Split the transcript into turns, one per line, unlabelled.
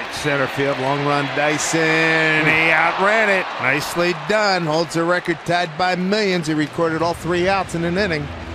Center field, long run, Dyson. He outran it. Nicely done. Holds a record tied by millions. He recorded all 3 outs in an inning.